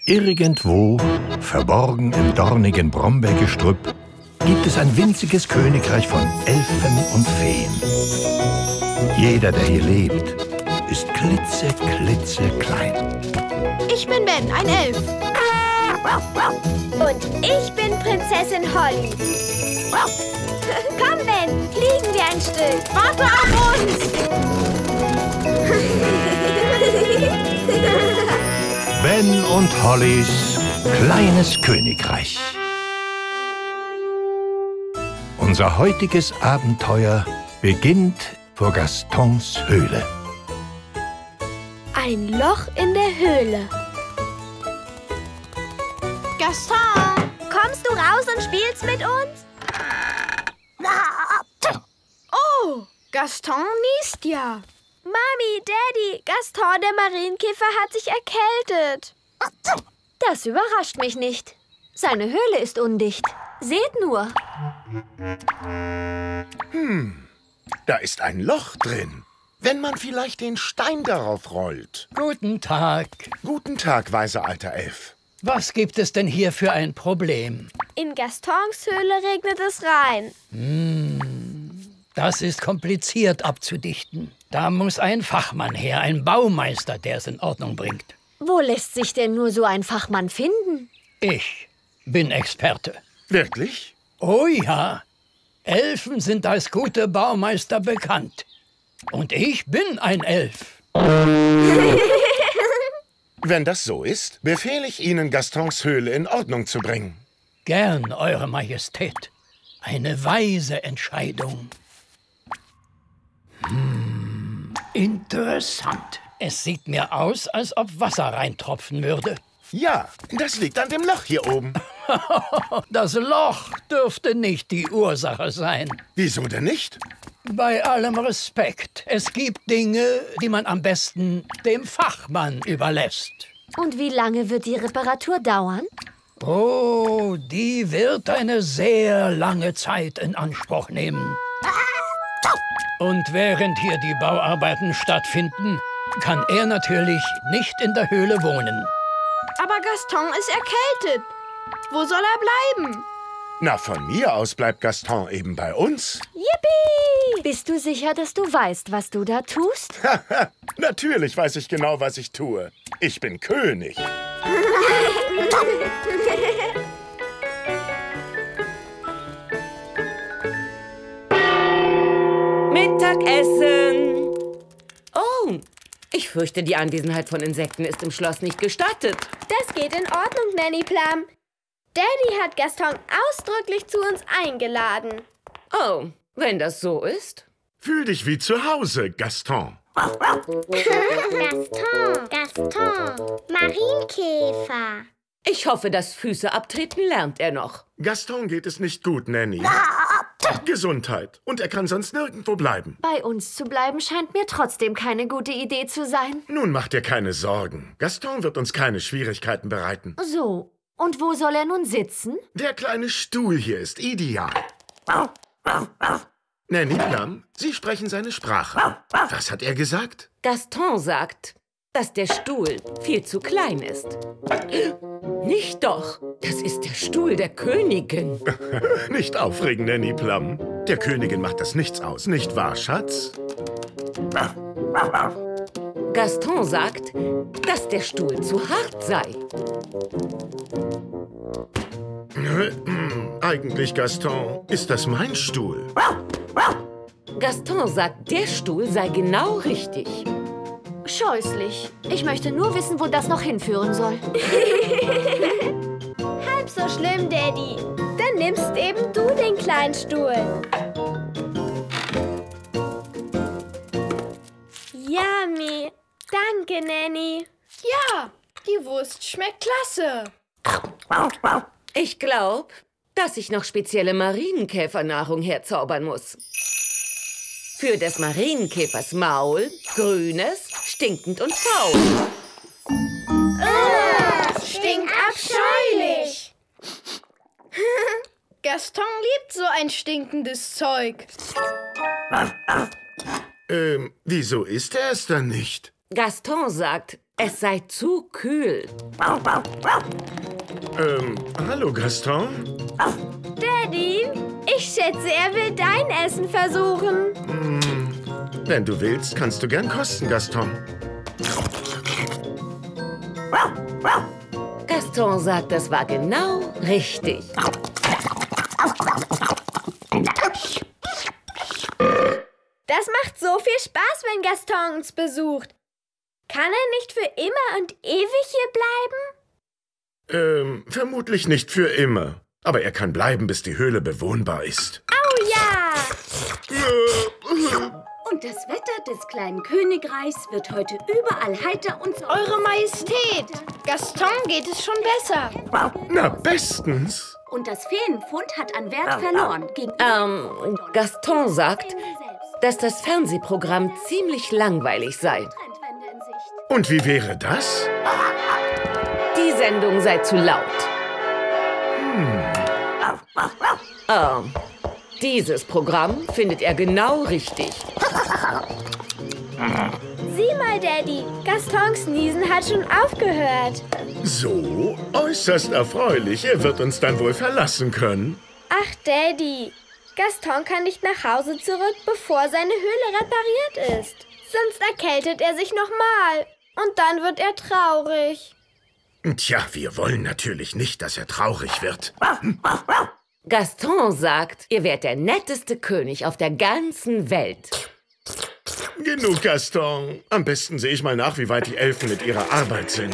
Irgendwo, verborgen im dornigen Brombeergestrüpp, gibt es ein winziges Königreich von Elfen und Feen. Jeder, der hier lebt, ist klitzeklein. Ich bin Ben, ein Elf. Und ich bin Prinzessin Holly. Komm, Ben, fliegen wir ein Stück. Warte auf uns! Ben und Hollys kleines Königreich. Unser heutiges Abenteuer beginnt vor Gastons Höhle. Ein Loch in der Höhle. Gaston! Kommst du raus und spielst mit uns? Oh, Gaston niest ja. Mami, Daddy, Gaston, der Marienkäfer, hat sich erkältet. Das überrascht mich nicht. Seine Höhle ist undicht. Seht nur. Da ist ein Loch drin. Wenn man vielleicht den Stein darauf rollt. Guten Tag. Guten Tag, weiser alter Elf. Was gibt es denn hier für ein Problem? In Gastons Höhle regnet es rein. Das ist kompliziert abzudichten. Da muss ein Fachmann her, ein Baumeister, der es in Ordnung bringt. Wo lässt sich denn nur so ein Fachmann finden? Ich bin Experte. Wirklich? Oh ja, Elfen sind als gute Baumeister bekannt. Und ich bin ein Elf. Wenn das so ist, befehle ich Ihnen, Gastons Höhle in Ordnung zu bringen. Gern, Eure Majestät. Eine weise Entscheidung. Interessant. Es sieht mir aus, als ob Wasser reintropfen würde. Ja, das liegt an dem Loch hier oben. Das Loch dürfte nicht die Ursache sein. Wieso denn nicht? Bei allem Respekt. Es gibt Dinge, die man am besten dem Fachmann überlässt. Und wie lange wird die Reparatur dauern? Oh, die wird eine sehr lange Zeit in Anspruch nehmen. Und während hier die Bauarbeiten stattfinden, kann er natürlich nicht in der Höhle wohnen. Aber Gaston ist erkältet. Wo soll er bleiben? Na, von mir aus bleibt Gaston eben bei uns. Yippie! Bist du sicher, dass du weißt, was du da tust? Natürlich weiß ich genau, was ich tue. Ich bin König. Mittagessen! Oh, ich fürchte, die Anwesenheit von Insekten ist im Schloss nicht gestattet. Das geht in Ordnung, Nanny Plum. Daddy hat Gaston ausdrücklich zu uns eingeladen. Oh, wenn das so ist. Fühl dich wie zu Hause, Gaston. Gaston, Marienkäfer. Ich hoffe, das Füße abtreten lernt er noch. Gaston geht es nicht gut, Nanny. Gesundheit. Und er kann sonst nirgendwo bleiben. Bei uns zu bleiben scheint mir trotzdem keine gute Idee zu sein. Nun mach dir keine Sorgen. Gaston wird uns keine Schwierigkeiten bereiten. So, und wo soll er nun sitzen? Der kleine Stuhl hier ist ideal. Nanny Plum, Sie sprechen seine Sprache. Was hat er gesagt? Gaston sagt, dass der Stuhl viel zu klein ist. Nicht doch. Das ist der Stuhl der Königin. Nicht aufregen, Nanny Plum. Der Königin macht das nichts aus, nicht wahr, Schatz? Gaston sagt, dass der Stuhl zu hart sei. Eigentlich, Gaston, ist das mein Stuhl. Gaston sagt, der Stuhl sei genau richtig. Scheußlich. Ich möchte nur wissen, wo das noch hinführen soll. Halb so schlimm, Daddy. Dann nimmst eben du den kleinen Stuhl. Yummy. Danke, Nanny. Ja, die Wurst schmeckt klasse. Ich glaube, dass ich noch spezielle Marienkäfernahrung herzaubern muss. Für des Marienkäfers Maul, grünes, stinkend und faul. Stinkt abscheulich. Gaston liebt so ein stinkendes Zeug. Wieso isst er es dann nicht? Gaston sagt, Es sei zu kühl. Hallo, Gaston? Daddy, ich schätze, er will dein Essen versuchen. Wenn du willst, kannst du gern kosten, Gaston. Gaston sagt, das war genau richtig. Das macht so viel Spaß, wenn Gaston uns besucht. Kann er nicht für immer und ewig hier bleiben? Vermutlich nicht für immer. Aber er kann bleiben, bis die Höhle bewohnbar ist. Oh ja! Und das Wetter des kleinen Königreichs wird heute überall heiter und sonnig. Eure Majestät, Gaston geht es schon besser. Na, bestens. Und das Feenpfund hat an Wert verloren. Gaston sagt, dass das Fernsehprogramm ziemlich langweilig sei. Und wie wäre das? Die Sendung sei zu laut. Dieses Programm findet er genau richtig. Sieh mal, Daddy, Gastons Niesen hat schon aufgehört. So, äußerst erfreulich. Er wird uns dann wohl verlassen können. Ach, Daddy, Gaston kann nicht nach Hause zurück, bevor seine Höhle repariert ist. Sonst erkältet er sich nochmal. Und dann wird er traurig. Tja, wir wollen natürlich nicht, dass er traurig wird. Gaston sagt, ihr wärt der netteste König auf der ganzen Welt. Genug, Gaston. Am besten sehe ich mal nach, wie weit die Elfen mit ihrer Arbeit sind.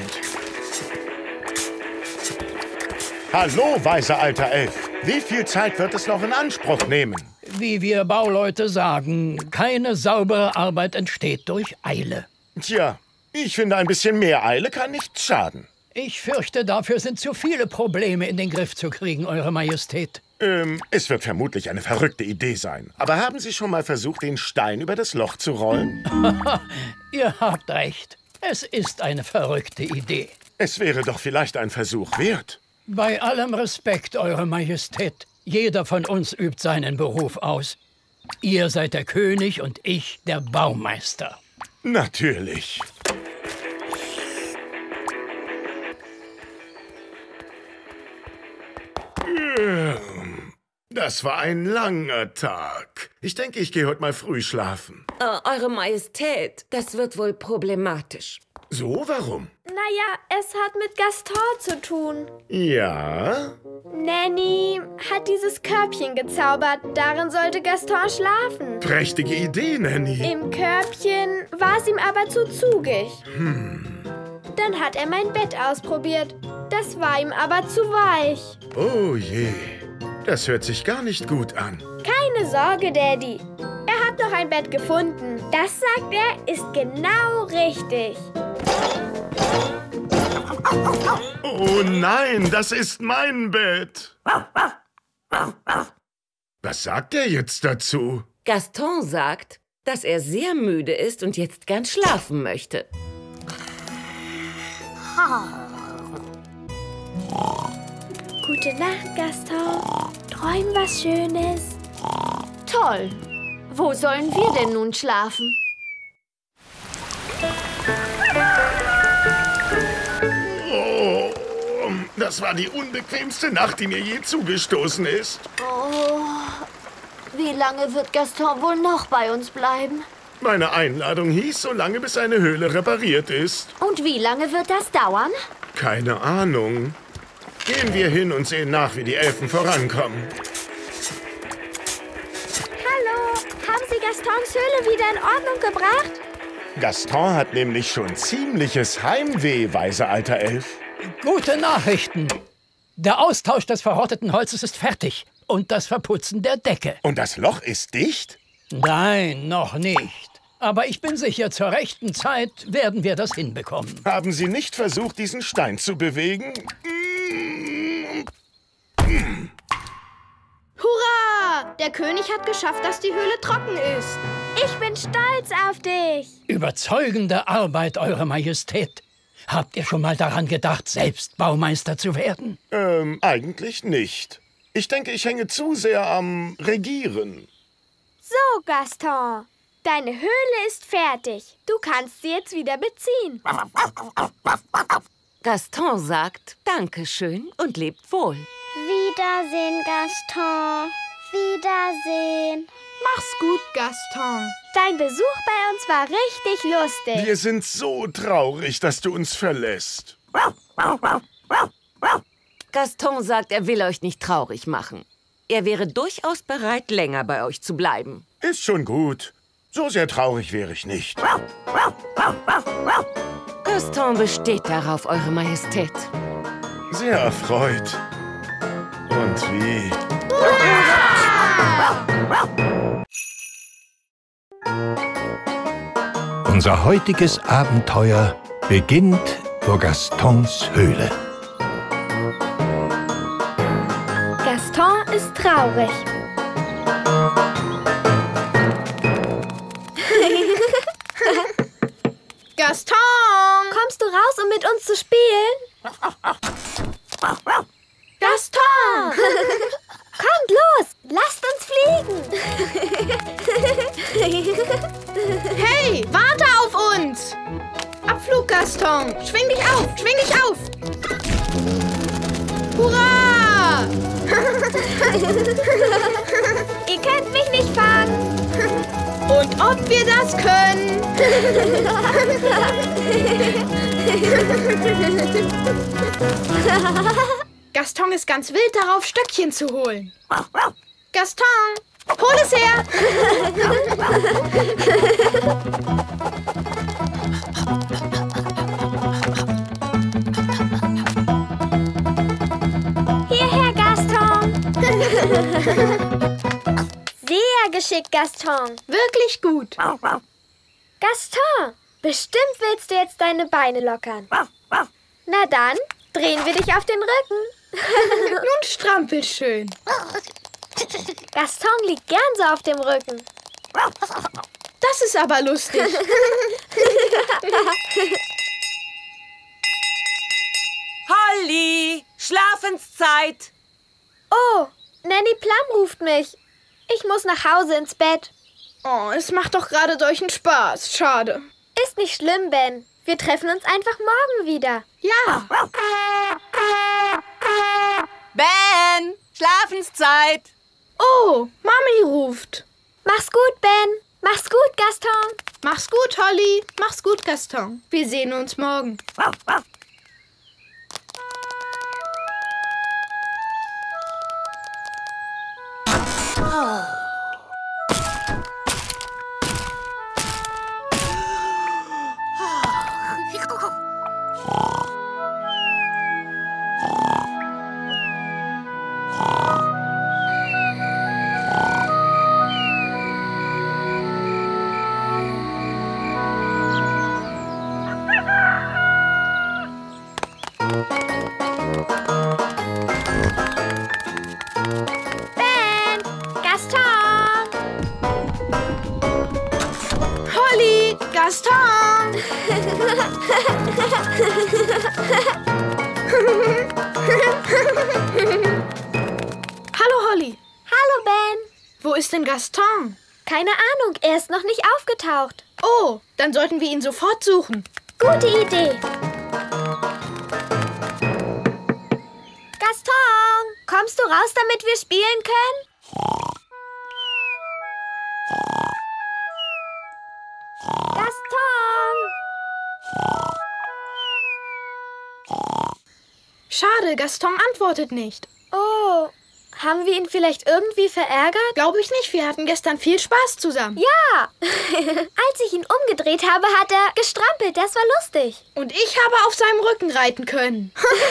Hallo, weiser alter Elf. Wie viel Zeit wird es noch in Anspruch nehmen? Wie wir Bauleute sagen, keine saubere Arbeit entsteht durch Eile. Tja, ich finde, ein bisschen mehr Eile kann nicht schaden. Ich fürchte, dafür sind zu viele Probleme in den Griff zu kriegen, Eure Majestät. Es wird vermutlich eine verrückte Idee sein. Aber haben Sie schon mal versucht, den Stein über das Loch zu rollen? Ihr habt recht. Es ist eine verrückte Idee. Es wäre doch vielleicht ein Versuch wert. Bei allem Respekt, Eure Majestät, jeder von uns übt seinen Beruf aus. Ihr seid der König und ich der Baumeister. Natürlich. Das war ein langer Tag. Ich denke, ich gehe heute mal früh schlafen. Eure Majestät, das wird wohl problematisch. So, warum? Naja, es hat mit Gaston zu tun. Ja? Nanny hat dieses Körbchen gezaubert. Darin sollte Gaston schlafen. Prächtige Idee, Nanny. Im Körbchen war es ihm aber zu zugig. Dann hat er mein Bett ausprobiert. Das war ihm aber zu weich. Oh je, das hört sich gar nicht gut an. Keine Sorge, Daddy. Er hat noch ein Bett gefunden. Das, sagt er, ist genau richtig. Oh nein, das ist mein Bett. Was sagt er jetzt dazu? Gaston sagt, dass er sehr müde ist und jetzt gern schlafen möchte. Gute Nacht, Gaston. Träum was Schönes. Toll. Wo sollen wir denn nun schlafen? Oh, das war die unbequemste Nacht, die mir je zugestoßen ist. Oh, wie lange wird Gaston wohl noch bei uns bleiben? Meine Einladung hieß, so lange bis eine Höhle repariert ist. Und wie lange wird das dauern? Keine Ahnung. Gehen wir hin und sehen nach, wie die Elfen vorankommen. Hallo, haben Sie Gastons Höhle wieder in Ordnung gebracht? Gaston hat nämlich schon ziemliches Heimweh, weiser alter Elf. Gute Nachrichten. Der Austausch des verrotteten Holzes ist fertig. Und das Verputzen der Decke. Und das Loch ist dicht? Nein, noch nicht. Aber ich bin sicher, zur rechten Zeit werden wir das hinbekommen. Haben Sie nicht versucht, diesen Stein zu bewegen? Hurra! Der König hat geschafft, dass die Höhle trocken ist. Ich bin stolz auf dich. Überzeugende Arbeit, Eure Majestät. Habt ihr schon mal daran gedacht, selbst Baumeister zu werden? Eigentlich nicht. Ich denke, ich hänge zu sehr am Regieren. So, Gaston. Deine Höhle ist fertig. Du kannst sie jetzt wieder beziehen. Gaston sagt Dankeschön und lebt wohl. Wiedersehen, Gaston. Wiedersehen. Mach's gut, Gaston. Dein Besuch bei uns war richtig lustig. Wir sind so traurig, dass du uns verlässt. Gaston sagt, er will euch nicht traurig machen. Er wäre durchaus bereit, länger bei euch zu bleiben. Ist schon gut. So sehr traurig wäre ich nicht. Gaston besteht darauf, Eure Majestät. Sehr erfreut. Und wie? Unser heutiges Abenteuer beginnt vor Gastons Höhle. Gaston ist traurig. Gaston! Kommst du raus, um mit uns zu spielen? Gaston! Kommt los, lasst uns fliegen. Hey, warte auf uns! Abflug, Gaston! Schwing dich auf, schwing dich auf! Hurra! Ihr könnt mich nicht fangen. Und ob wir das können? Gaston ist ganz wild darauf, Stöckchen zu holen. Gaston, hol es her! Hierher, Gaston. Sehr geschickt, Gaston. Wirklich gut. Gaston, bestimmt willst du jetzt deine Beine lockern. Na dann, drehen wir dich auf den Rücken. Nun strampel schön. Gaston liegt gern so auf dem Rücken. Das ist aber lustig. Holly, Schlafenszeit. Oh, Nanny Plum ruft mich. Ich muss nach Hause ins Bett. Oh, es macht doch gerade solchen Spaß. Schade. Ist nicht schlimm, Ben. Wir treffen uns einfach morgen wieder. Ja. Ben, Schlafenszeit. Oh, Mami ruft. Mach's gut, Ben. Mach's gut, Gaston. Mach's gut, Holly. Mach's gut, Gaston. Wir sehen uns morgen. Ben, Gaston. Holly, Gaston. Hallo, Holly. Hallo, Ben. Wo ist denn Gaston? Keine Ahnung, er ist noch nicht aufgetaucht. Oh, dann sollten wir ihn sofort suchen. Gute Idee. Gaston, kommst du raus, damit wir spielen können? Gaston! Schade, Gaston antwortet nicht. Oh, haben wir ihn vielleicht irgendwie verärgert? Glaube ich nicht, wir hatten gestern viel Spaß zusammen. Ja! Als ich ihn umgedreht habe, hat er gestrampelt. Das war lustig. Und ich habe auf seinem Rücken reiten können.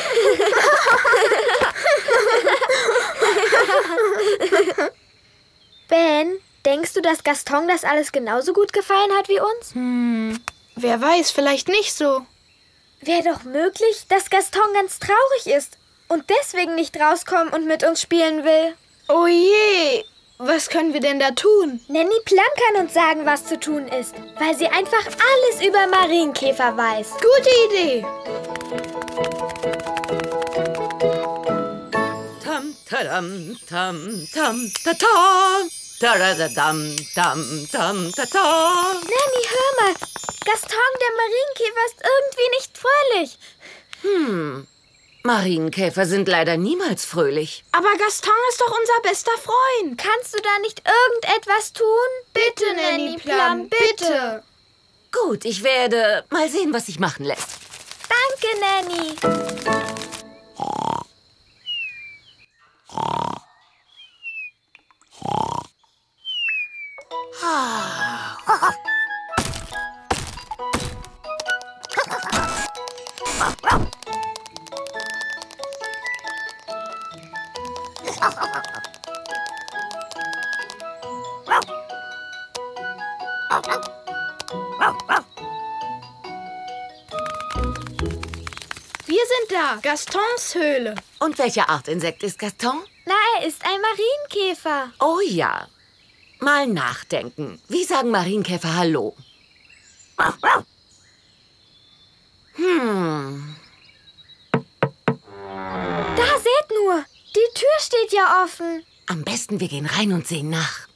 Ben, denkst du, dass Gaston das alles genauso gut gefallen hat wie uns? Wer weiß, vielleicht nicht so. Wäre doch möglich, dass Gaston ganz traurig ist und deswegen nicht rauskommen und mit uns spielen will. Oh je, was können wir denn da tun? Nanny Plum kann uns sagen, was zu tun ist, weil sie einfach alles über Marienkäfer weiß. Gute Idee. Tam, tadam, tam, tam, tatam. Taradadam, dam, dam, tata. Nanny, hör mal. Gaston, der Marienkäfer, ist irgendwie nicht fröhlich. Marienkäfer sind leider niemals fröhlich. Aber Gaston ist doch unser bester Freund. Kannst du da nicht irgendetwas tun? Bitte, Nanny Plum, bitte. Gut, ich werde mal sehen, was sich machen lässt. Danke, Nanny. Wir sind da, Gastons Höhle. Und welche Art Insekt ist Gaston? Na, er ist ein Marienkäfer. Oh ja. Mal nachdenken. Wie sagen Marienkäfer Hallo? Da, seht nur. Die Tür steht ja offen. Am besten, wir gehen rein und sehen nach.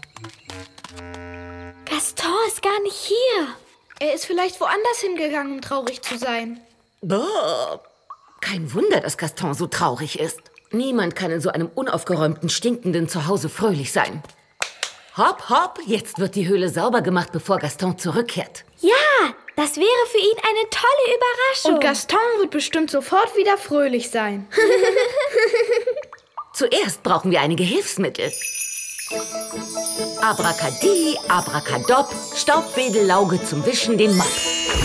Gaston ist gar nicht hier. Er ist vielleicht woanders hingegangen, um traurig zu sein. Boah. Kein Wunder, dass Gaston so traurig ist. Niemand kann in so einem unaufgeräumten, stinkenden Zuhause fröhlich sein. Hopp, hopp, jetzt wird die Höhle sauber gemacht, bevor Gaston zurückkehrt. Ja, das wäre für ihn eine tolle Überraschung. Und Gaston wird bestimmt sofort wieder fröhlich sein. Zuerst brauchen wir einige Hilfsmittel. Abracadi, Abracadop, Staubwedelauge zum Wischen, den Mopp.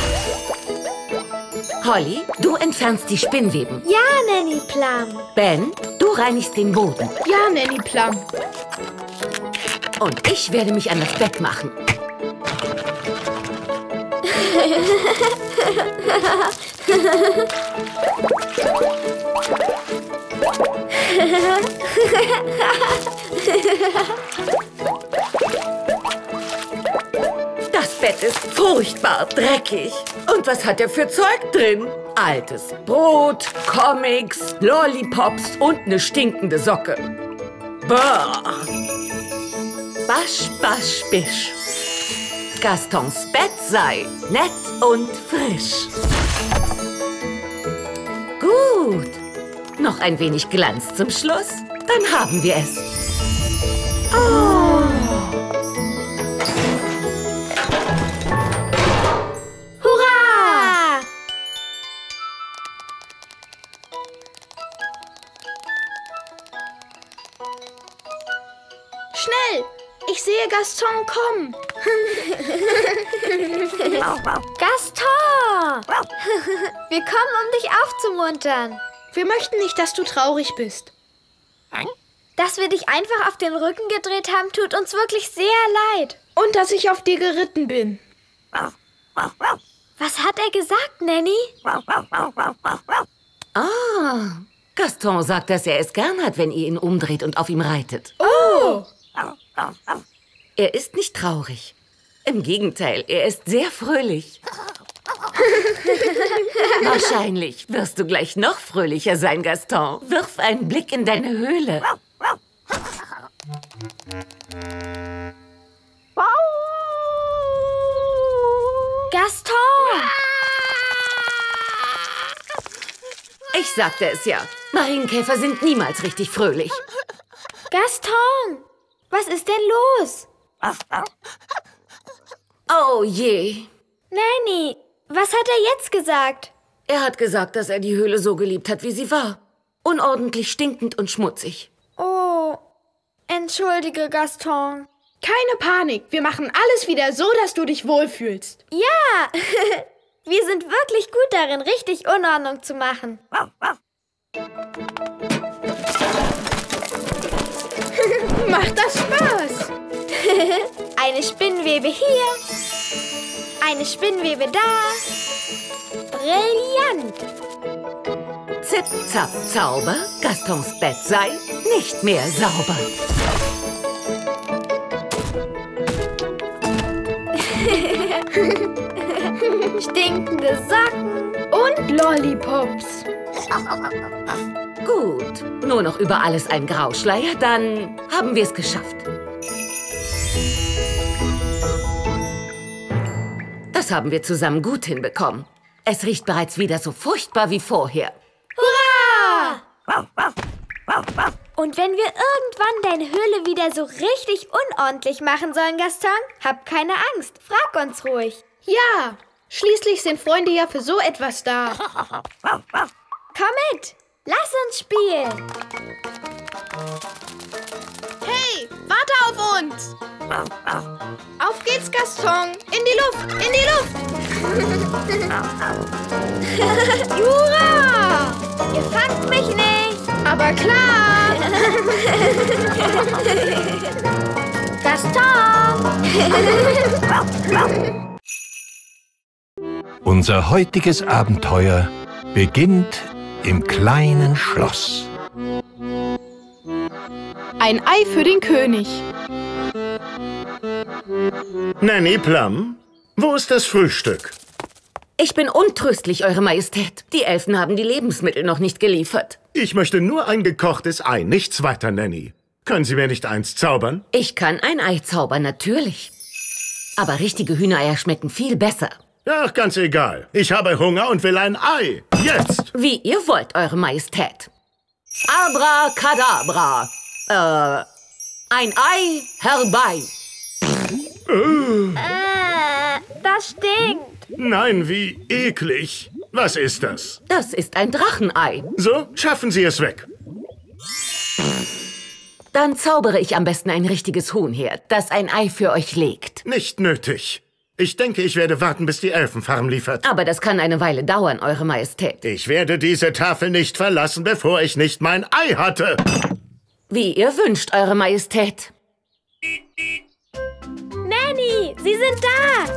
Holly, du entfernst die Spinnweben. Ja, Nanny Plum. Ben, du reinigst den Boden. Ja, Nanny Plum. Und ich werde mich an das Bett machen. Das Bett ist furchtbar dreckig. Und was hat er für Zeug drin? Altes Brot, Comics, Lollipops und eine stinkende Socke. Bah! Basch, basch, bisch. Gastons Bett sei nett und frisch. Gut. Noch ein wenig Glanz zum Schluss, dann haben wir es. Hurra! Schnell! Ich sehe Gaston kommen. Gaston! Wir kommen, um dich aufzumuntern. Wir möchten nicht, dass du traurig bist. Dass wir dich einfach auf den Rücken gedreht haben, tut uns wirklich sehr leid. Und dass ich auf dir geritten bin. Was hat er gesagt, Nanny? Gaston sagt, dass er es gern hat, wenn ihr ihn umdreht und auf ihm reitet. Oh! Er ist nicht traurig. Im Gegenteil, er ist sehr fröhlich. Wahrscheinlich wirst du gleich noch fröhlicher sein, Gaston. Wirf einen Blick in deine Höhle. Gaston! Ich sagte es ja. Marienkäfer sind niemals richtig fröhlich. Gaston! Was ist denn los? Oh je. Nanny, was hat er jetzt gesagt? Er hat gesagt, dass er die Höhle so geliebt hat, wie sie war. Unordentlich, stinkend und schmutzig. Oh, entschuldige, Gaston. Keine Panik. Wir machen alles wieder so, dass du dich wohlfühlst. Ja, wir sind wirklich gut darin, richtig Unordnung zu machen. Macht das Spaß? Eine Spinnwebe hier, eine Spinnwebe da. Brillant! Zip, zap, Zauber. Gastons Bett sei nicht mehr sauber. Stinkende Socken. Und Lollipops. Gut, nur noch über alles ein Grauschleier, dann haben wir es geschafft. Das haben wir zusammen gut hinbekommen. Es riecht bereits wieder so furchtbar wie vorher. Hurra! Und wenn wir irgendwann deine Höhle wieder so richtig unordentlich machen sollen, Gaston, hab keine Angst. Frag uns ruhig. Ja, schließlich sind Freunde ja für so etwas da. Komm mit. Lass uns spielen. Hey, warte auf uns. Auf geht's, Gaston. In die Luft, in die Luft. Jura! Ihr fangt mich nicht. Aber klar. Gaston! Unser heutiges Abenteuer beginnt im kleinen Schloss. Ein Ei für den König. Nanny Plum, wo ist das Frühstück? Ich bin untröstlich, Eure Majestät. Die Elfen haben die Lebensmittel noch nicht geliefert. Ich möchte nur ein gekochtes Ei, nichts weiter, Nanny. Können Sie mir nicht eins zaubern? Ich kann ein Ei zaubern, natürlich. Aber richtige Hühnereier schmecken viel besser. Ach, ganz egal. Ich habe Hunger und will ein Ei. Jetzt! Wie ihr wollt, Eure Majestät. Abracadabra. Ein Ei herbei. Das stinkt. Nein, wie eklig. Was ist das? Das ist ein Drachenei. So, schaffen Sie es weg. Dann zaubere ich am besten ein richtiges Huhn her, das ein Ei für euch legt. Nicht nötig. Ich denke, ich werde warten, bis die Elfenfarm liefert. Aber das kann eine Weile dauern, Eure Majestät. Ich werde diese Tafel nicht verlassen, bevor ich nicht mein Ei hatte. Wie ihr wünscht, Eure Majestät. Nanny, Sie sind da.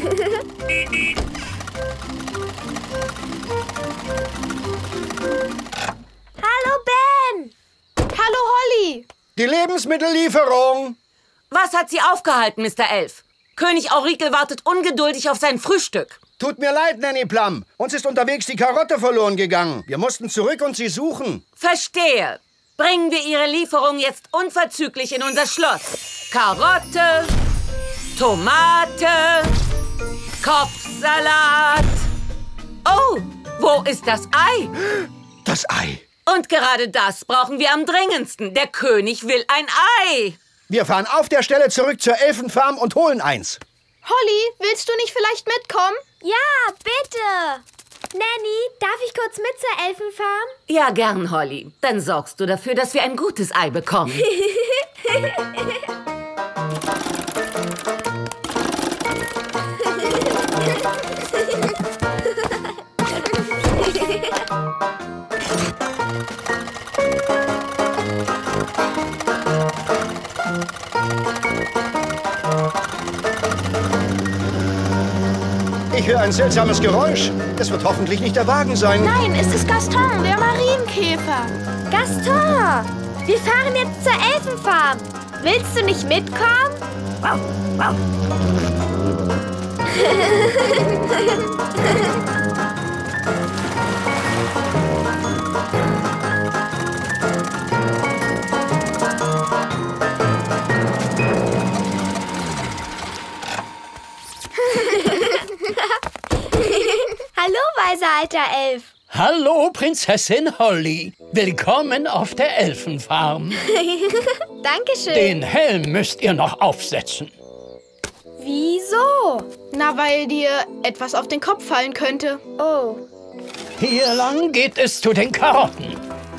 Hallo, Ben. Hallo, Holly. Die Lebensmittellieferung. Was hat Sie aufgehalten, Mr. Elf? König Aurikel wartet ungeduldig auf sein Frühstück. Tut mir leid, Nanny Plum. Uns ist unterwegs die Karotte verloren gegangen. Wir mussten zurück und sie suchen. Verstehe. Bringen wir Ihre Lieferung jetzt unverzüglich in unser Schloss. Karotte, Tomate, Kopfsalat. Oh, wo ist das Ei? Das Ei. Und gerade das brauchen wir am dringendsten. Der König will ein Ei. Wir fahren auf der Stelle zurück zur Elfenfarm und holen eins. Holly, willst du nicht vielleicht mitkommen? Ja, bitte. Nanny, darf ich kurz mit zur Elfenfarm? Ja, gern, Holly. Dann sorgst du dafür, dass wir ein gutes Ei bekommen. Ich höre ein seltsames Geräusch. Es wird hoffentlich nicht der Wagen sein. Nein, es ist Gaston, der Marienkäfer. Gaston, wir fahren jetzt zur Elfenfarm. Willst du nicht mitkommen? Hallo, weiser alter Elf. Hallo, Prinzessin Holly. Willkommen auf der Elfenfarm. Dankeschön. Den Helm müsst ihr noch aufsetzen. Wieso? Na, weil dir etwas auf den Kopf fallen könnte. Oh. Hier lang geht es zu den Karotten.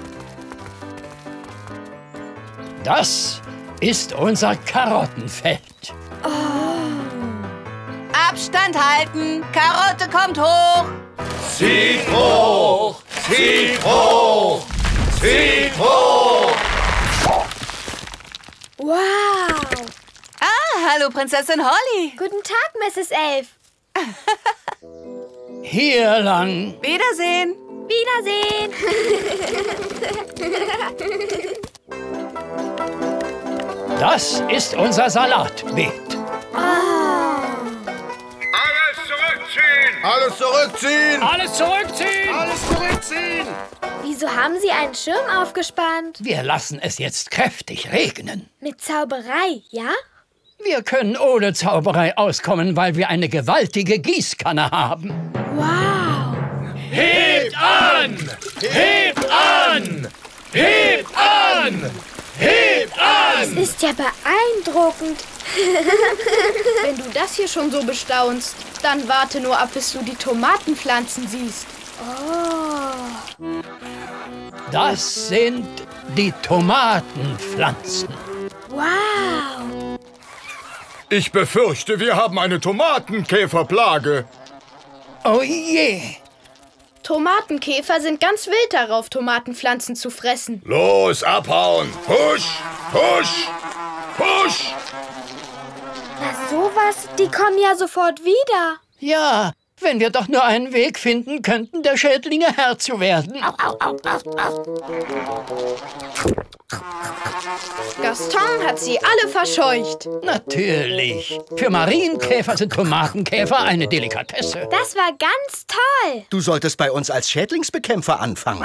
Das ist unser Karottenfeld. Abstand halten! Karotte kommt hoch! Zieht hoch! Zieht hoch! Zieht hoch! Wow. Hallo, Prinzessin Holly! Guten Tag, Mrs. Elf. Hier lang. Wiedersehen! Wiedersehen. Das ist unser Salatbeet. Alles zurückziehen! Alles zurückziehen! Alles zurückziehen! Wieso haben Sie einen Schirm aufgespannt? Wir lassen es jetzt kräftig regnen. Mit Zauberei, ja? Wir können ohne Zauberei auskommen, weil wir eine gewaltige Gießkanne haben. Wow! Hebt an! Hebt an! Hebt an! Hebt an! Das ist ja beeindruckend. Wenn du das hier schon so bestaunst, dann warte nur ab, bis du die Tomatenpflanzen siehst. Oh. Das sind die Tomatenpflanzen. Wow! Ich befürchte, wir haben eine Tomatenkäferplage. Oh je! Tomatenkäfer sind ganz wild darauf, Tomatenpflanzen zu fressen. Los, abhauen! Husch! Husch! Husch! Na sowas, die kommen ja sofort wieder. Ja, wenn wir doch nur einen Weg finden könnten, der Schädlinge Herr zu werden. Gaston hat sie alle verscheucht. Natürlich. Für Marienkäfer sind Tomatenkäfer eine Delikatesse. Das war ganz toll. Du solltest bei uns als Schädlingsbekämpfer anfangen.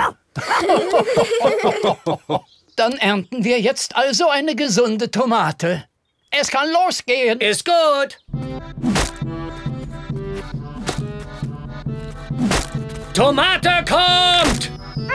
Dann ernten wir jetzt also eine gesunde Tomate. Es kann losgehen. Ist gut. Tomate kommt!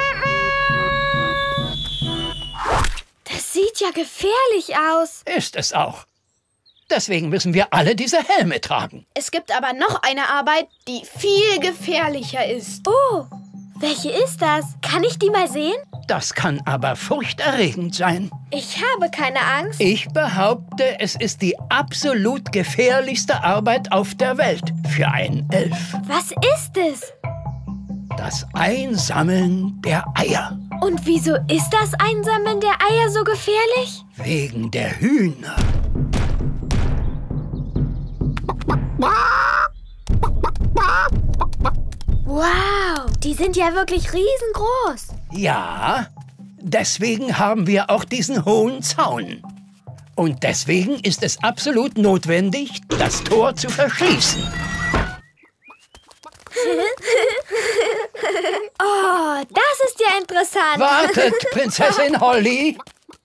Das sieht ja gefährlich aus. Ist es auch. Deswegen müssen wir alle diese Helme tragen. Es gibt aber noch eine Arbeit, die viel gefährlicher ist. Oh, welche ist das? Kann ich die mal sehen? Das kann aber furchterregend sein. Ich habe keine Angst. Ich behaupte, es ist die absolut gefährlichste Arbeit auf der Welt für einen Elf. Was ist es? Das Einsammeln der Eier. Und wieso ist das Einsammeln der Eier so gefährlich? Wegen der Hühner. Wow, die sind ja wirklich riesengroß. Ja, deswegen haben wir auch diesen hohen Zaun. Und deswegen ist es absolut notwendig, das Tor zu verschließen. Oh, das ist ja interessant. Wartet, Prinzessin Holly.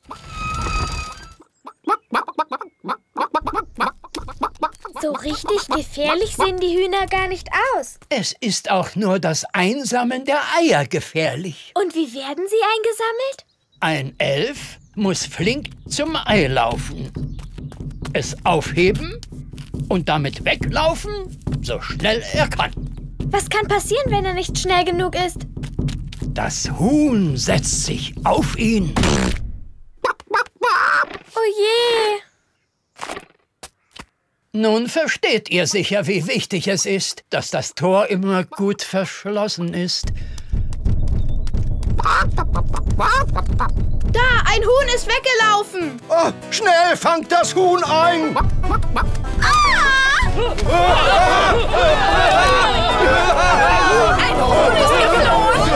So richtig gefährlich sehen die Hühner gar nicht aus. Es ist auch nur das Einsammeln der Eier gefährlich. Und wie werden sie eingesammelt? Ein Elf muss flink zum Ei laufen, es aufheben und damit weglaufen, so schnell er kann. Was kann passieren, wenn er nicht schnell genug ist? Das Huhn setzt sich auf ihn. Oh je! Nun versteht ihr sicher, wie wichtig es ist, dass das Tor immer gut verschlossen ist. Da, ein Huhn ist weggelaufen. Oh, schnell, fangt das Huhn ein! Ein Huhn ist geflohen!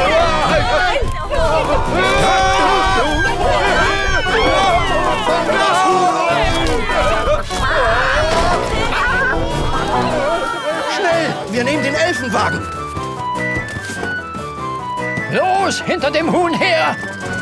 Schnell, wir nehmen den Elfenwagen. Los, hinter dem Huhn her!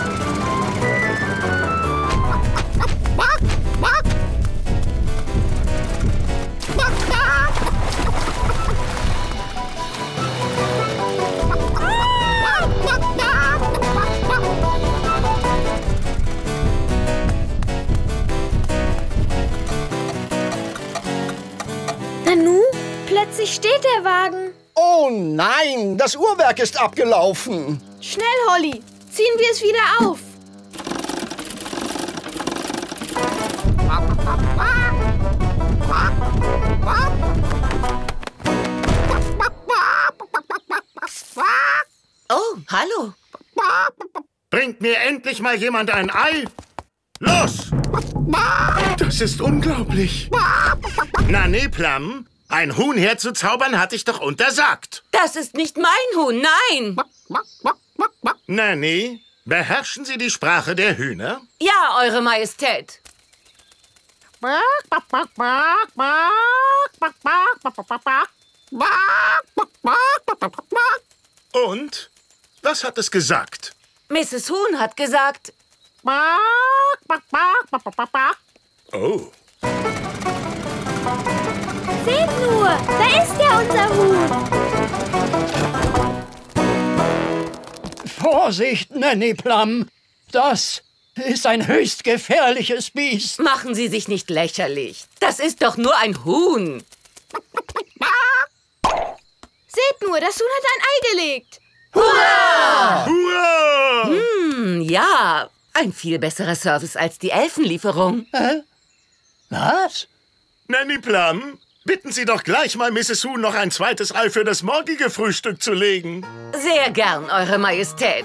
Nanu, plötzlich steht der Wagen. Oh nein, das Uhrwerk ist abgelaufen. Schnell, Holly, ziehen wir es wieder auf. Oh, hallo. Bringt mir endlich mal jemand ein Ei? Los! Das ist unglaublich. Na, nee, Plum. Ein Huhn herzuzaubern hatte ich doch untersagt. Das ist nicht mein Huhn, nein. Na, nee. Beherrschen Sie die Sprache der Hühner? Ja, Eure Majestät. Und? Was hat es gesagt? Mrs. Huhn hat gesagt... Oh. Seht nur, da ist ja unser Huhn. Vorsicht, Nanny Plum. Das ist ein höchst gefährliches Biest. Machen Sie sich nicht lächerlich. Das ist doch nur ein Huhn. Seht nur, das Huhn hat ein Ei gelegt. Hurra! Hurra! Ja, ein viel besserer Service als die Elfenlieferung. Was? Nanny Plum, bitten Sie doch gleich mal Mrs. Huhn, noch ein zweites Ei für das morgige Frühstück zu legen. Sehr gern, Eure Majestät.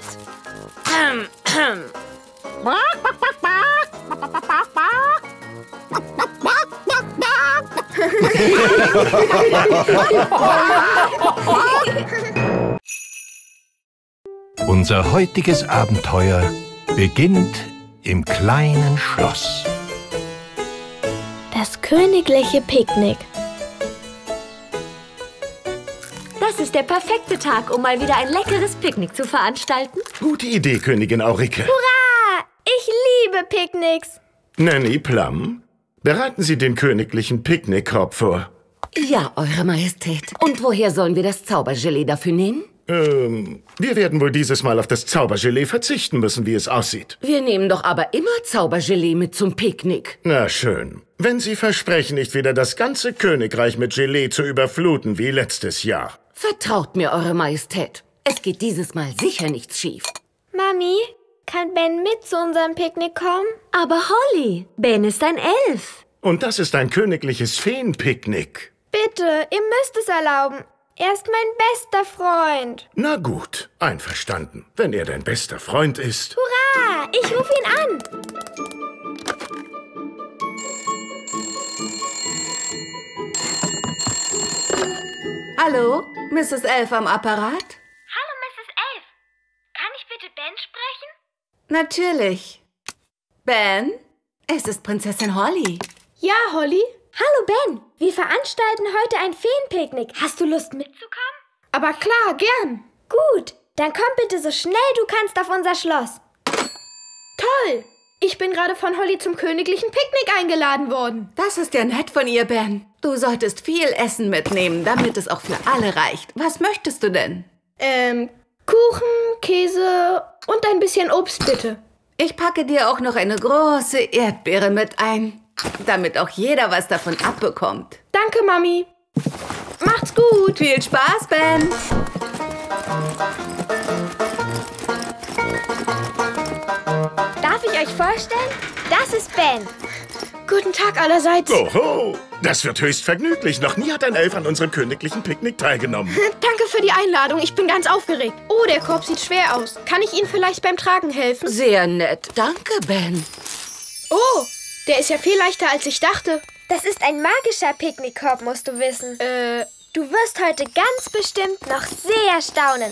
Unser heutiges Abenteuer beginnt im kleinen Schloss. Das königliche Picknick. Das ist der perfekte Tag, um mal wieder ein leckeres Picknick zu veranstalten. Gute Idee, Königin Aurike. Hurra! Ich liebe Picknicks. Nanny Plum, bereiten Sie den königlichen Picknickkorb vor. Ja, Eure Majestät. Und woher sollen wir das Zaubergelee dafür nehmen? Wir werden wohl dieses Mal auf das Zaubergelee verzichten müssen, wie es aussieht. Wir nehmen doch aber immer Zaubergelee mit zum Picknick. Na schön. Wenn Sie versprechen, nicht wieder das ganze Königreich mit Gelee zu überfluten wie letztes Jahr. Vertraut mir, Eure Majestät. Es geht dieses Mal sicher nichts schief. Mami, kann Ben mit zu unserem Picknick kommen? Aber Holly, Ben ist ein Elf. Und das ist ein königliches Feenpicknick. Bitte, ihr müsst es erlauben. Er ist mein bester Freund. Na gut, einverstanden. Wenn er dein bester Freund ist. Hurra! Ich rufe ihn an. Hallo, Mrs. Elf am Apparat? Hallo, Mrs. Elf. Kann ich bitte Ben sprechen? Natürlich. Ben, es ist Prinzessin Holly. Ja, Holly? Hallo, Ben. Wir veranstalten heute ein Feenpicknick. Hast du Lust mitzukommen? Aber klar, gern. Gut, dann komm bitte so schnell du kannst auf unser Schloss. Toll. Ich bin gerade von Holly zum königlichen Picknick eingeladen worden. Das ist ja nett von ihr, Ben. Du solltest viel Essen mitnehmen, damit es auch für alle reicht. Was möchtest du denn? Kuchen, Käse und ein bisschen Obst, bitte. Ich packe dir auch noch eine große Erdbeere mit ein, damit auch jeder was davon abbekommt. Danke, Mami. Macht's gut. Viel Spaß, Ben. Darf ich euch vorstellen? Das ist Ben. Guten Tag allerseits. Oho, das wird höchst vergnüglich. Noch nie hat ein Elf an unserem königlichen Picknick teilgenommen. Danke für die Einladung. Ich bin ganz aufgeregt. Oh, der Korb sieht schwer aus. Kann ich Ihnen vielleicht beim Tragen helfen? Sehr nett. Danke, Ben. Oh, der ist ja viel leichter, als ich dachte. Das ist ein magischer Picknickkorb, musst du wissen. Du wirst heute ganz bestimmt noch sehr staunen.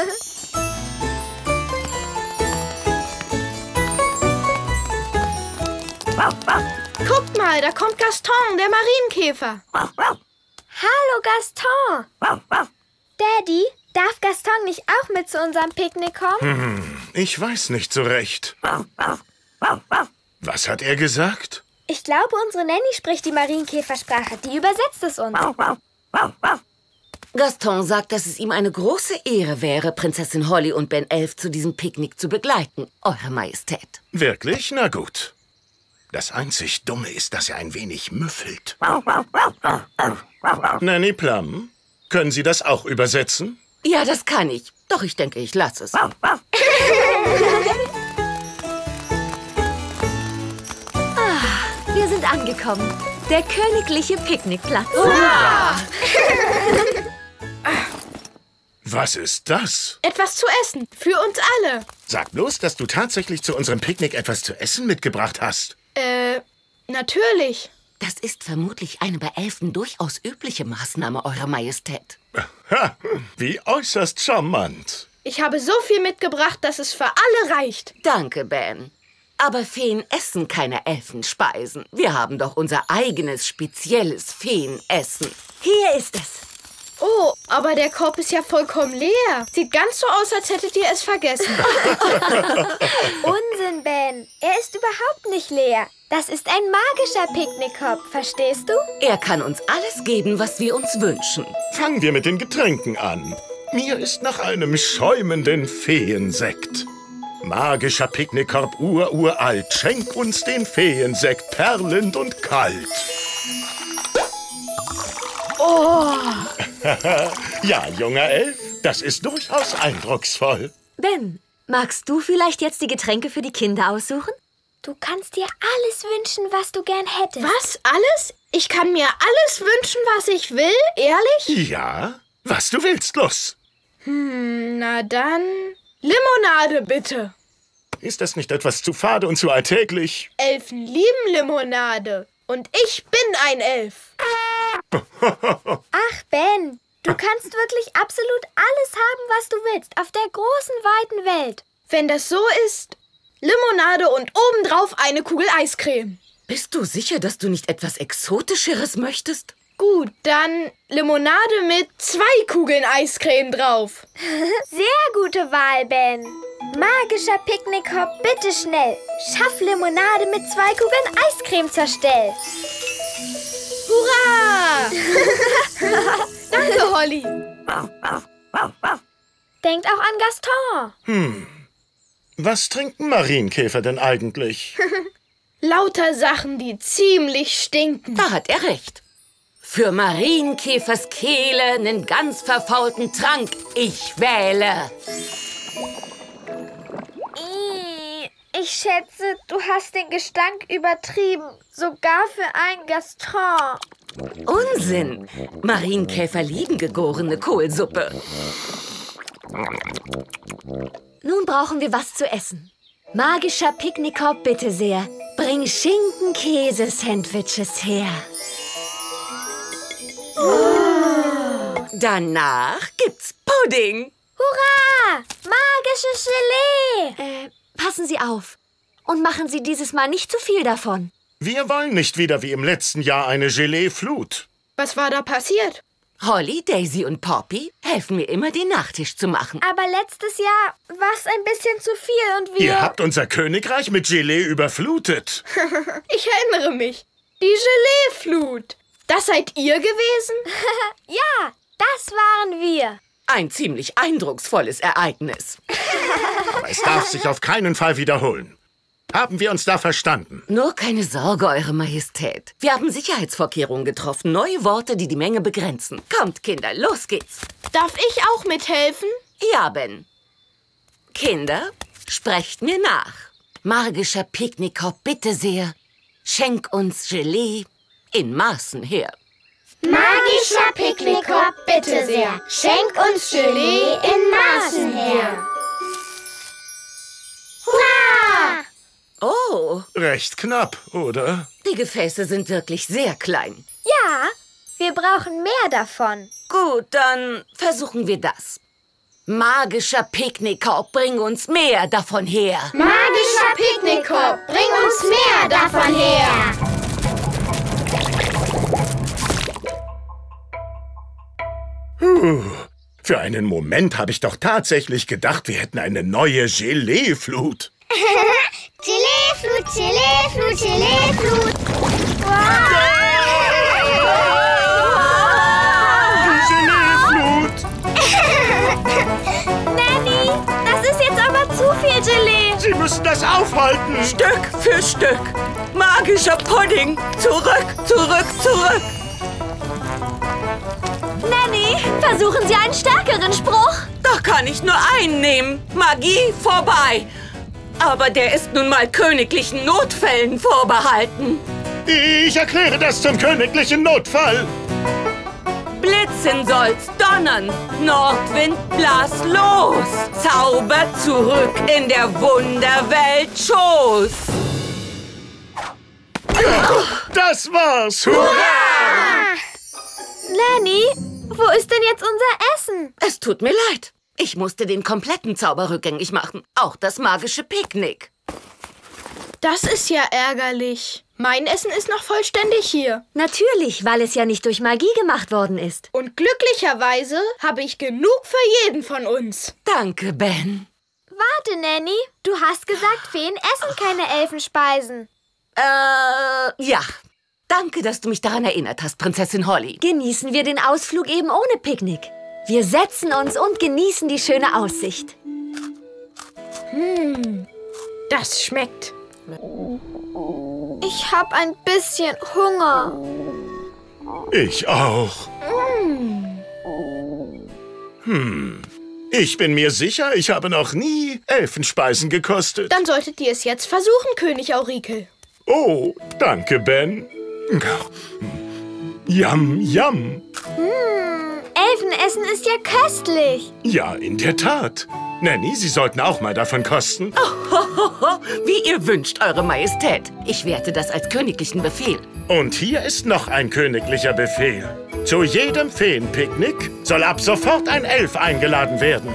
Guckt mal, da kommt Gaston, der Marienkäfer. Hallo, Gaston. Daddy, darf Gaston nicht auch mit zu unserem Picknick kommen? Ich weiß nicht so recht. Was hat er gesagt? Ich glaube, unsere Nanny spricht die Marienkäfersprache. Die übersetzt es uns. Gaston sagt, dass es ihm eine große Ehre wäre, Prinzessin Holly und Ben Elf zu diesem Picknick zu begleiten, Eure Majestät. Wirklich? Na gut. Das einzig Dumme ist, dass er ein wenig müffelt. Nanny Plum, können Sie das auch übersetzen? Ja, das kann ich. Doch ich denke, ich lasse es. Wir sind angekommen. Der königliche Picknickplatz. Hurra! Was ist das? Etwas zu essen. Für uns alle. Sag bloß, dass du tatsächlich zu unserem Picknick etwas zu essen mitgebracht hast. Natürlich. Das ist vermutlich eine bei Elfen durchaus übliche Maßnahme, Eure Majestät. Ha, wie äußerst charmant. Ich habe so viel mitgebracht, dass es für alle reicht. Danke, Ben. Aber Feen essen keine Elfenspeisen. Wir haben doch unser eigenes, spezielles Feenessen. Hier ist es. Oh, aber der Korb ist ja vollkommen leer. Sieht ganz so aus, als hättet ihr es vergessen. Unsinn, Ben. Er ist überhaupt nicht leer. Das ist ein magischer Picknickkorb, verstehst du? Er kann uns alles geben, was wir uns wünschen. Fangen wir mit den Getränken an. Mir ist nach einem schäumenden Feensekt. Magischer Picknickkorb uralt, schenk uns den Feensekt, perlend und kalt. Oh! Ja, junger Elf, das ist durchaus eindrucksvoll. Ben, magst du vielleicht jetzt die Getränke für die Kinder aussuchen? Du kannst dir alles wünschen, was du gern hättest. Was? Alles? Ich kann mir alles wünschen, was ich will? Ehrlich? Ja, was du willst, los. Na dann... Limonade, bitte. Ist das nicht etwas zu fade und zu alltäglich? Elfen lieben Limonade. Und ich bin ein Elf. Ach, Ben, du kannst wirklich absolut alles haben, was du willst, auf der großen, weiten Welt. Wenn das so ist, Limonade und obendrauf eine Kugel Eiscreme. Bist du sicher, dass du nicht etwas Exotischeres möchtest? Gut, dann Limonade mit 2 Kugeln Eiscreme drauf. Sehr gute Wahl, Ben. Magischer Picknickkorb, bitte schnell. Schaff Limonade mit 2 Kugeln Eiscreme zur Stell. Hurra! Danke, Holly. Denkt auch an Gaston. Was trinken Marienkäfer denn eigentlich? Lauter Sachen, die ziemlich stinken. Da hat er recht. Für Marienkäfers Kehle einen ganz verfaulten Trank. Ich wähle. Ich schätze, du hast den Gestank übertrieben. Sogar für einen Gaston. Unsinn. Marienkäfer lieben gegorene Kohlsuppe. Nun brauchen wir was zu essen. Magischer Picknickkorb, bitte sehr. Bring Schinken-Käse-Sandwiches her. Danach gibt's Pudding. Hurra! Magisches Gelee! Passen Sie auf. Und machen Sie dieses Mal nicht zu viel davon. Wir wollen nicht wieder wie im letzten Jahr eine Gelee-Flut. Was war da passiert? Holly, Daisy und Poppy helfen mir immer, den Nachtisch zu machen. Aber letztes Jahr war es ein bisschen zu viel und wir... Ihr habt unser Königreich mit Gelee überflutet. Ich erinnere mich. Die Gelee-Flut. Das seid ihr gewesen? Ja, das waren wir. Ein ziemlich eindrucksvolles Ereignis. Aber es darf sich auf keinen Fall wiederholen. Haben wir uns da verstanden? Nur keine Sorge, Eure Majestät. Wir haben Sicherheitsvorkehrungen getroffen. Neue Worte, die die Menge begrenzen. Kommt, Kinder, los geht's. Darf ich auch mithelfen? Ja, Ben. Kinder, sprecht mir nach. Magischer Picknickkorb, bitte sehr. Schenk uns Gelee in Maßen her. Magischer Picknickkorb, bitte sehr. Schenk uns Gelee in Maßen her. Hurra! Oh, Recht knapp, oder? die Gefäße sind wirklich sehr klein. Ja, wir brauchen mehr davon. Gut, dann versuchen wir das. Magischer Picknickkorb, bring uns mehr davon her. Magischer Picknickkorb, bring uns mehr davon her. Für einen Moment habe ich doch tatsächlich gedacht, wir hätten eine neue Gelee-Flut. Gelee-Flut, Gelee-Flut, Gelee-Flut. Gelee-Flut! Nanny, das ist jetzt aber zu viel Gelee. Sie müssen das aufhalten. Stück für Stück. Magischer Pudding. Zurück, zurück, zurück. Nanny, versuchen Sie einen stärkeren Spruch. Da kann ich nur einen nehmen. Magie vorbei. Aber der ist nun mal königlichen Notfällen vorbehalten. Ich erkläre das zum königlichen Notfall. Blitzen soll's donnern. Nordwind, blas los. Zauber zurück in der Wunderwelt Schoß. Das war's. Hurra! Nanny, wo ist denn jetzt unser Essen? Es tut mir leid. Ich musste den kompletten Zauber rückgängig machen. Auch das magische Picknick. Das ist ja ärgerlich. Mein Essen ist noch vollständig hier. Natürlich, weil es ja nicht durch Magie gemacht worden ist. Und glücklicherweise habe ich genug für jeden von uns. Danke, Ben. Warte, Nanny. Du hast gesagt, Feen essen keine Elfenspeisen. Ja. Danke, dass du mich daran erinnert hast, Prinzessin Holly. Genießen wir den Ausflug eben ohne Picknick. Wir setzen uns und genießen die schöne Aussicht. Das schmeckt. Ich habe ein bisschen Hunger. Ich auch. Ich bin mir sicher, ich habe noch nie Elfenspeisen gekostet. Dann solltet ihr es jetzt versuchen, König Aurikel. Oh, danke, Ben. Yum, yum. Elfenessen ist ja köstlich. Ja, in der Tat. Nanny, Sie sollten auch mal davon kosten. Wie ihr wünscht, Eure Majestät. Ich werte das als königlichen Befehl. Und hier ist noch ein königlicher Befehl. Zu jedem Feenpicknick soll ab sofort ein Elf eingeladen werden.